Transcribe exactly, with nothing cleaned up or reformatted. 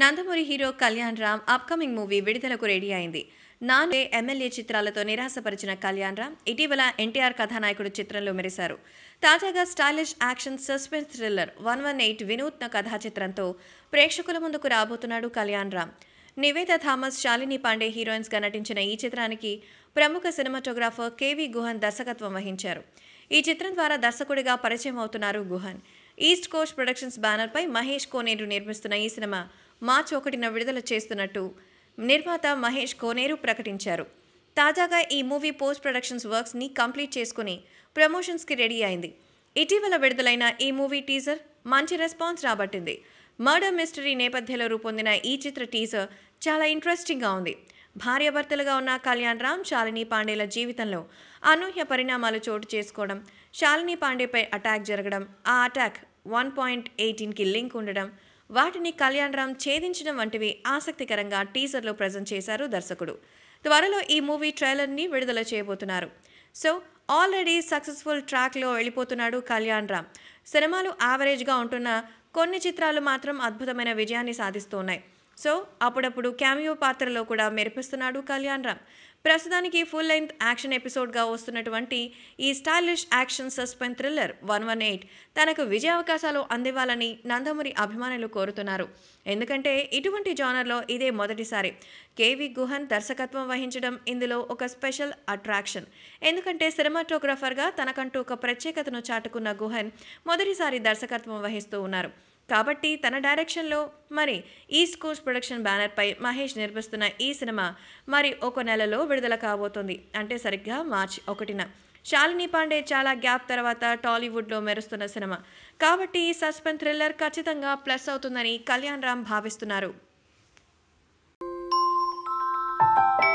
Nandamuri hero Kalyan Ram upcoming movie విడుదలకు ready అయింది. నాలుగే ఎమ్మెల్యే చిత్రాలతో నిరాశపరిచిన కళ్యాణ్ రామ్ ఇటీవల ఎన్టీఆర్ కథానాయకుడు చిత్రంలో మెరిశారు. తాజాగా stylish action suspense thriller one one eight వినూత్న కథా చిత్రంతో ప్రేక్షకుల ముందుకు రాబోతున్నాడు కళ్యాణ్ రామ్. నివేద థామస్, శాలిని పాండే హీరోయిన్స్ గా నటించిన ఈ చిత్రానికి ప్రముఖ సినిమాటోగ్రాఫర్ కేవీ గుహన్ దర్శకత్వం వహించారు. ఈ చిత్రం ద్వారా దర్శకుడిగా పరిచయం అవుతున్నారు Guhan. East coast productions banner పై మహేష్ కోనేరు నిర్మిస్తున్న ఈ సినిమా మార్చి ఒకటిన విడుదల చేస్తున్నట్టు నిర్మాత మహేష్ కోనేరు ప్రకటించారు. తాజాగా ఈ మూవీ పోస్ట్ ప్రొడక్షన్స్ వర్క్స్ ని కంప్లీట్ చేసుకుని ప్రమోషన్స్ కి రెడీ అయింది. ఇటీవల విడుదలైన ఈ మూవీ టీజర్ మంచి రెస్పాన్స్ రాబట్టింది. మర్డర్ మిస్టరీ నేపథ్యంలో రూపొందిన ఈ చిత్ర టీజర్ చాలా ఇంట్రెస్టింగ్ గా ఉంది. భార్యాభర్తలుగా ఉన్న కళ్యాణ్ రామ్, శాలిని పాండేల జీవితంలో అనూహ్య పరిణామాలు చోటు చేసుకోవడం, శాలిని పాండేపై అటాక్ జరగడం, ఆ అటాక్ వన్ పాయింట్ ఎయిటీన్ కి లింక్ ఉండడం, వాటిని కళ్యాణ్ రామ్ ఛేదించడం వంటివి ఆసక్తికరంగా టీజర్లో ప్రజెంట్ చేశారు దర్శకుడు. త్వరలో ఈ మూవీ ట్రైలర్ని విడుదల చేయబోతున్నారు. సో ఆల్రెడీ సక్సెస్ఫుల్ ట్రాక్లో వెళ్ళిపోతున్నాడు కళ్యాణ్ రామ్. సినిమాలు యావరేజ్గా ఉంటున్న కొన్ని చిత్రాలు మాత్రం అద్భుతమైన విజయాన్ని సాధిస్తూ ఉన్నాయి. సో అప్పుడప్పుడు క్యామియో పాత్రలో కూడా మెరిపిస్తున్నాడు కళ్యాణ్ రామ్. ప్రస్తుతానికి ఫుల్ లెంగ్త్ యాక్షన్ ఎపిసోడ్గా వస్తున్నటువంటి ఈ stylish action suspense thriller one one eight తనకు విజయావకాశాలు అందివ్వాలని నందమూరి అభిమానులు కోరుతున్నారు. ఎందుకంటే ఇటువంటి జానర్లో ఇదే మొదటిసారి కేవీ గుహన్ దర్శకత్వం వహించడం ఇందులో ఒక స్పెషల్ అట్రాక్షన్. ఎందుకంటే సినిమాటోగ్రాఫర్గా తనకంటూ ఒక ప్రత్యేకతను చాటుకున్న గుహన్ మొదటిసారి దర్శకత్వం వహిస్తూ ఉన్నారు. కాబట్టి తన డైరెక్షన్లో మరి ఈస్ట్ కోస్ట్ ప్రొడక్షన్ బ్యానర్పై మహేష్ నిర్మిస్తున్న ఈ సినిమా మరి ఒక నెలలో విడుదల కాబోతోంది. అంటే సరిగ్గా మార్చి ఒకటిన. శాలిని పాండే చాలా గ్యాప్ తర్వాత టాలీవుడ్లో మెరుస్తున్న సినిమా కాబట్టి ఈ సస్పెన్స్ థ్రిల్లర్ ఖచ్చితంగా ప్లస్ అవుతుందని కళ్యాణ్ రామ్ భావిస్తున్నారు.